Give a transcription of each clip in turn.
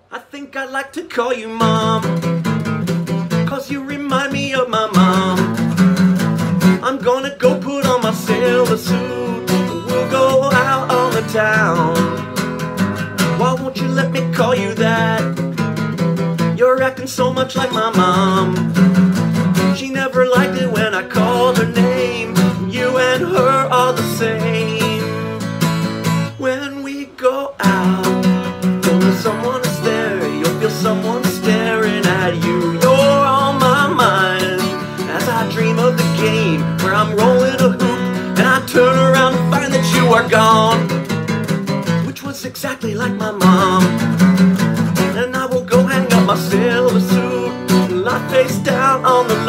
I think I'd like to call you Mom, 'cause you remind me of my mom. I'm gonna go put on my sailor suit, we'll go out on the town. Why won't you let me call you that? You're acting so much like my mom. She never liked it when I called her name. You and her are the same. When we go out, you'll know someone is there. You'll feel someone staring at you. You're on my mind as I dream of the game where I'm rolling a hoop and I turn around and find that you are gone, which was exactly like my mom. And I will go hang up my sailor suit and lie face down on the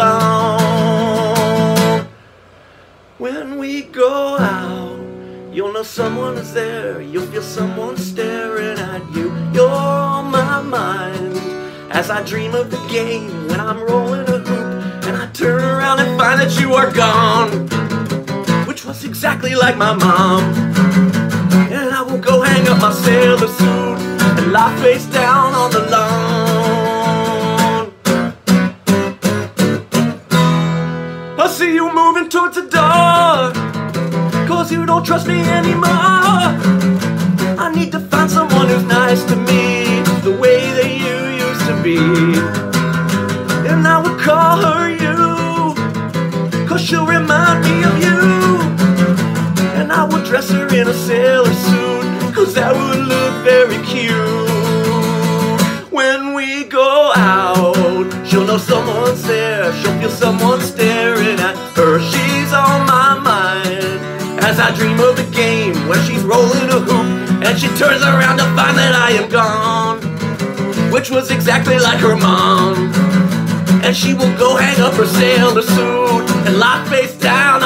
lawn. When we go out, you'll know someone is there. You'll feel someone staring at you. You're on my mind as I dream of the game when I'm rolling a hoop and I turn around and find that you are gone, which was exactly like my mom. And I will go hang up my sailor suit and lie face down on the lawn. I see you moving towards the door, 'cause you don't trust me anymore. I need to find someone who's nice to me the way that you used to be. And I would call her you, 'cause she'll remind me of you. And I would dress her in a sailor suit, 'cause that would look very cute. When we go out, she'll know someone's there. She'll feel someone staring at her. She's on my mind as I dream of the game where she's rolling a hoop and she turns around to find that I am gone, which was exactly like her mom. And she will go hang up her sailor suit and lie face down